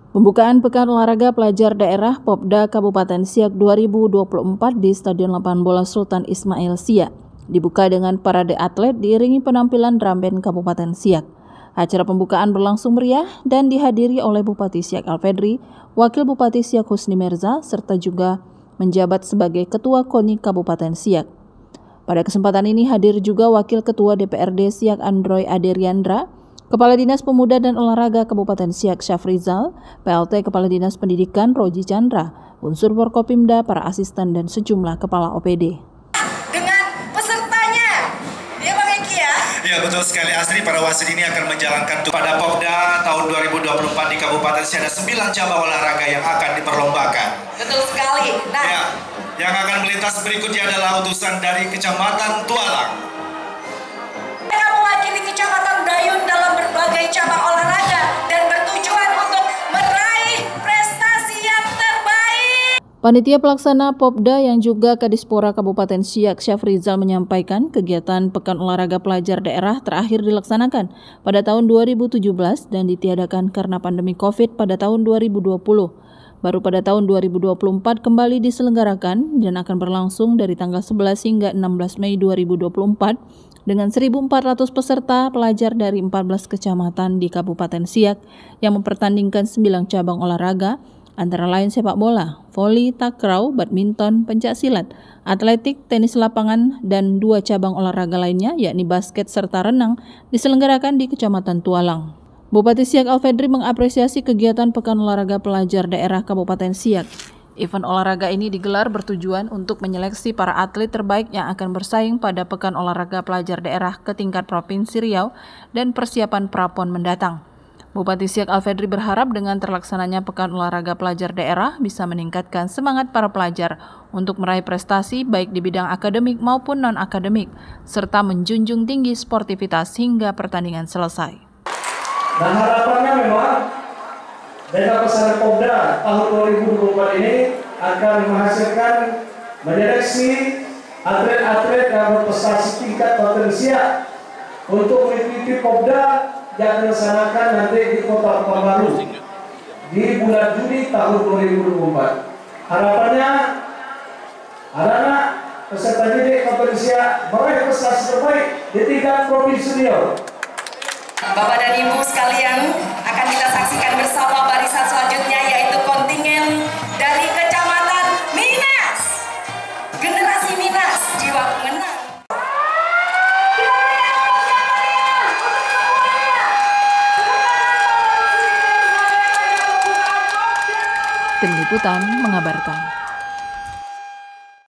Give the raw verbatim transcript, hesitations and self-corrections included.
Pembukaan Pekan Olahraga Pelajar Daerah Popda Kabupaten Siak dua ribu dua puluh empat di Stadion Lapangan Bola Sultan Ismail Siak dibuka dengan parade atlet diiringi penampilan drum band Kabupaten Siak. Acara pembukaan berlangsung meriah dan dihadiri oleh Bupati Siak Alfedri, Wakil Bupati Siak Husni Merza, serta juga menjabat sebagai Ketua KONI Kabupaten Siak. Pada kesempatan ini hadir juga Wakil Ketua D P R D Siak Androy Aderiandra, Kepala Dinas Pemuda dan Olahraga Kabupaten Siak Syafrizal, P L T Kepala Dinas Pendidikan Roji Chandra, unsur Forkopimda, para asisten dan sejumlah kepala O P D. Dengan pesertanya, ya Bang Eki ya? Ya betul sekali Asri, para wasit ini akan menjalankan pada Popda tahun dua ribu dua puluh empat di Kabupaten Siak ada sembilan cabang olahraga yang akan diperlombakan. Betul sekali. Nah, ya, yang akan melintas berikutnya adalah utusan dari Kecamatan Tualang. Mereka mewakili Kecamatan Dayun dalam berbagai cabang olahraga dan bertujuan untuk meraih prestasi yang terbaik. Panitia Pelaksana Popda yang juga Kadispora Kabupaten Siak Syafrizal menyampaikan kegiatan Pekan Olahraga Pelajar Daerah terakhir dilaksanakan pada tahun dua ribu tujuh belas dan ditiadakan karena pandemi COVID pada tahun dua ribu dua puluh. Baru pada tahun dua ribu dua puluh empat kembali diselenggarakan dan akan berlangsung dari tanggal sebelas hingga enam belas Mei dua ribu dua puluh empat dengan seribu empat ratus peserta pelajar dari empat belas kecamatan di Kabupaten Siak yang mempertandingkan sembilan cabang olahraga, antara lain sepak bola, voli, takraw, badminton, pencaksilat, atletik, tenis lapangan, dan dua cabang olahraga lainnya yakni basket serta renang diselenggarakan di Kecamatan Tualang. Bupati Siak Alfedri mengapresiasi kegiatan Pekan Olahraga Pelajar Daerah Kabupaten Siak. Event olahraga ini digelar bertujuan untuk menyeleksi para atlet terbaik yang akan bersaing pada Pekan Olahraga Pelajar Daerah ke tingkat Provinsi Riau dan persiapan Prapon mendatang. Bupati Siak Alfedri berharap dengan terlaksananya Pekan Olahraga Pelajar Daerah bisa meningkatkan semangat para pelajar untuk meraih prestasi baik di bidang akademik maupun non-akademik, serta menjunjung tinggi sportivitas hingga pertandingan selesai. Dan harapannya memang dengan pesanan Popda tahun dua ribu dua puluh empat ini akan menghasilkan menyeleksi atlet-atlet yang berprestasi tingkat potensial untuk mengikuti Popda yang dilaksanakan nanti di Kota Pekanbaru di bulan Juni tahun dua ribu dua puluh empat. Harapannya anak-anak peserta didik potensial meraih prestasi terbaik di tingkat Provinsi Riau. Bapak dan Ibu sekalian, akan kita saksikan bersama barisan selanjutnya yaitu kontingen dari Kecamatan Minas. Generasi Minas, jiwa pengenang. Tim Liputan mengabarkan.